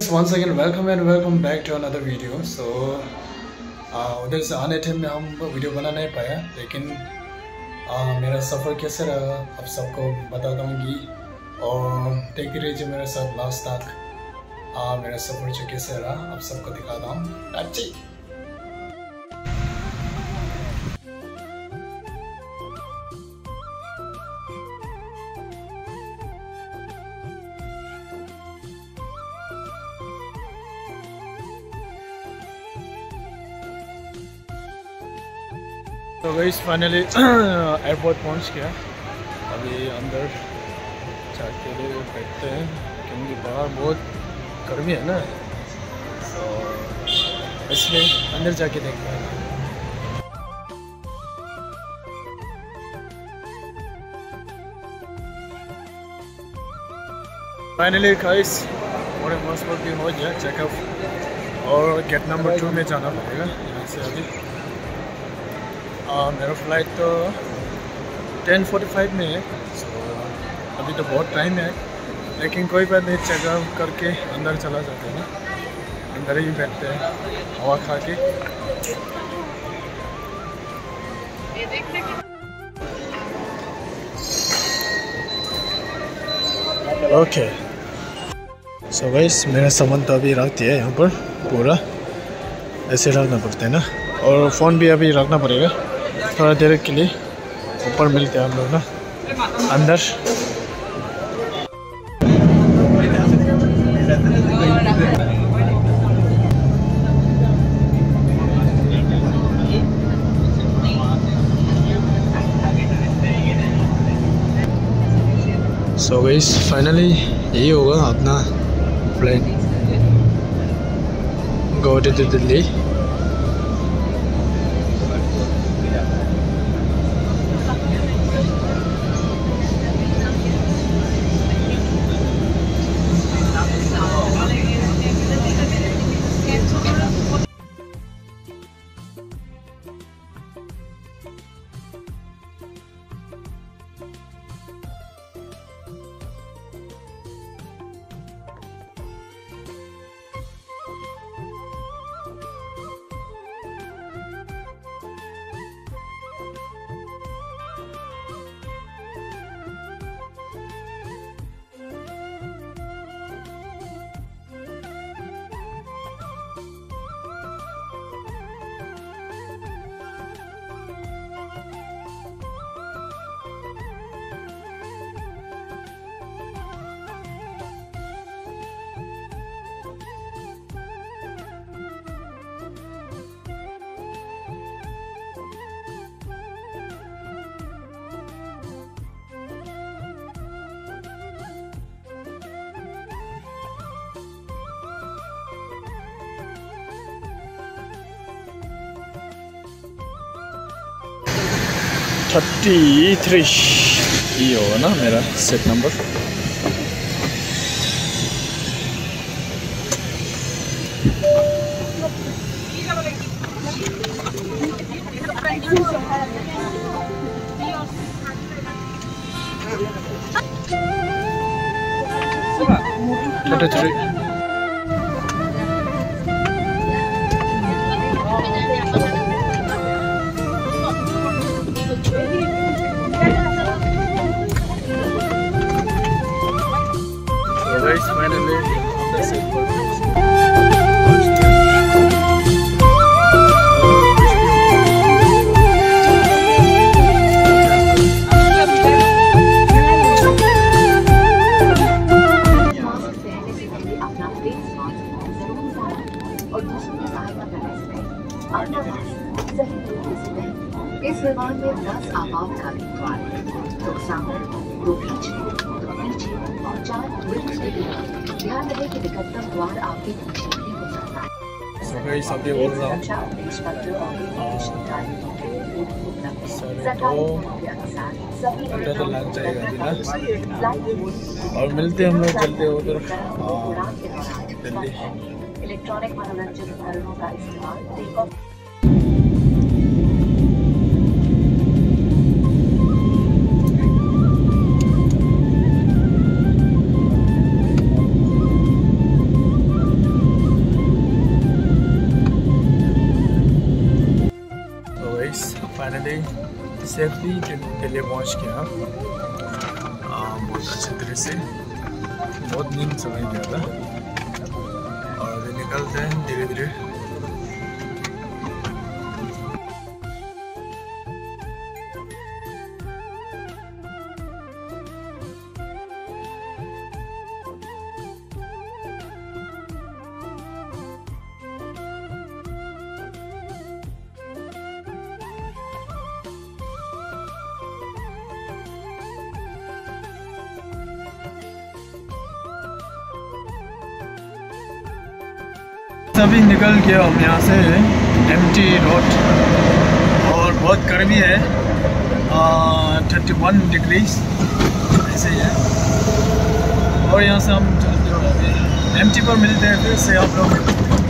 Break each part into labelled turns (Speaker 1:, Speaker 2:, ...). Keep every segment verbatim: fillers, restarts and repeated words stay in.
Speaker 1: guys, once again welcome and welcome back to another video. So उधर से आने थे में हम वीडियो बना नहीं पाया, लेकिन uh, मेरा सफ़र कैसे रहा आप सबको बताता हूँ कि और देखते रहिए मेरे साथ लास्ट तक uh, मेरा सफ़र जो कैसे रहा आप सबको दिखाता हूँ। अच्छी तो गाइस फाइनली एयरपोर्ट पहुंच गया। अभी अंदर जाके बैठते हैं क्योंकि बाहर बहुत गर्मी है ना, तो इसलिए अंदर जाके देखते हैं। फाइनली गाइस और पासपोर्ट भी हो गया चेकअप और गेट नंबर टू में जाना पड़ेगा यहाँ से। अभी Uh, मेरा फ्लाइट तो टेन फोर्टी फाइव में है, so, अभी तो बहुत टाइम है, लेकिन कोई बात नहीं, चेकअप करके अंदर चला जाते हैं ना, अंदर ही बैठते हैं हवा खा के। ओके सो गाइस मेरा सामान तो अभी रख दिया है यहाँ पर, पूरा ऐसे रखना पड़ता है ना, और फ़ोन भी अभी रखना पड़ेगा थोड़ा देर के लिए। ऊपर मिलते हैं हम लोग ना अंदर। सो गाइस फाइनली यही होगा अपना plane Guwahati to Delhi. Thirty three ये होगा ना मेरा set number. Thirty three guys, finally that's it for
Speaker 2: इस विमान में दस आपातकालीन द्वार हैं, दो सामने, दो पीछे, दो पीछे और चार विंग्स के लिए। ध्यान रहे कि निकटतम द्वार आपके पीछे ही हो सकता है।
Speaker 1: So guys, अभी बोल रहा हूँ घंटा तो लग जाएगा अभी ना, और मिलते हम लोग चलते उधर दिल्ली।
Speaker 2: इलेक्ट्रॉनिक मनोरंजन उपकरणों का इस्तेमाल टेक ऑफ
Speaker 1: सेफली दिल्ली पहुँच गया बहुत अच्छे तरह से। बहुत नींद समय गया था और अभी निकलते हैं धीरे धीरे। अभी निकल के हम यहाँ से एम्प्टी रोड और बहुत गर्मी है, थर्टी वन डिग्रीज ऐसे ही है। और यहाँ से हम चलते हो अभी एम्प्टी पर मिलते हैं फिर से आप लोग।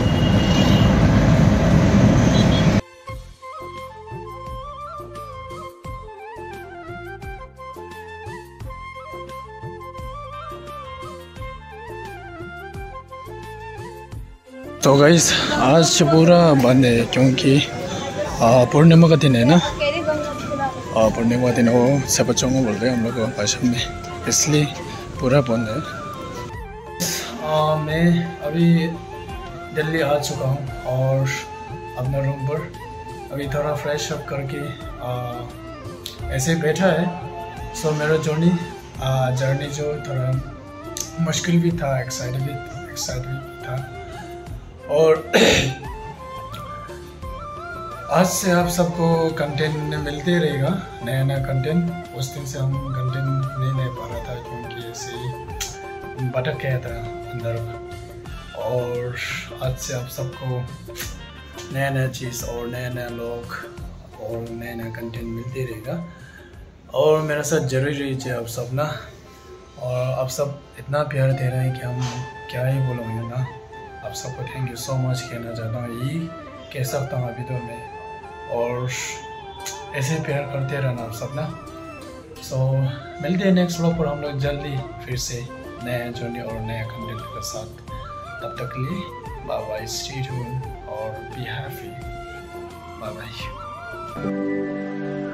Speaker 1: तो गाइस आज पूरा बंद है क्योंकि पूर्णिमा का दिन है ना, और पूर्णिमा का दिन वो सब चौंगा बोल रहे हैं हम लोग भाषा में, इसलिए पूरा बंद है। आ, मैं अभी दिल्ली आ चुका हूँ और अपना रूम पर अभी थोड़ा फ्रेश अप करके आ, ऐसे बैठा है। सो मेरा जर्नी जर्नी जो थोड़ा मुश्किल भी था, एक्साइटेड भी एक्साइटेड भी था। और आज से आप सबको कंटेंट मिलते रहेगा, नया नया कंटेंट। उस दिन से हम कंटेंट नहीं ले पा रहा था क्योंकि ऐसे ही भटक गया था अंदर। और आज से आप सबको नया नया चीज़ और नया नया लोग और नया नया कंटेंट मिलते रहेगा। और मेरे साथ जरूर रहिए आप सब ना। और आप सब इतना प्यार दे रहे हैं कि हम क्या ही बोलोगे ना। आप सबको थैंक यू सो मच कहना चाहता हूँ, यही कह सकता हूँ अभी तो मैं। और ऐसे प्यार करते रहना आप सब ना। सो so, मिलते हैं नेक्स्ट व्लॉग पर हम लोग जल्दी फिर से नया जर्नी और नया कंटेंट के साथ। तब तक के लिए बाय बाय, स्टे ट्यून्ड और बी हैप्पी। Bye bye.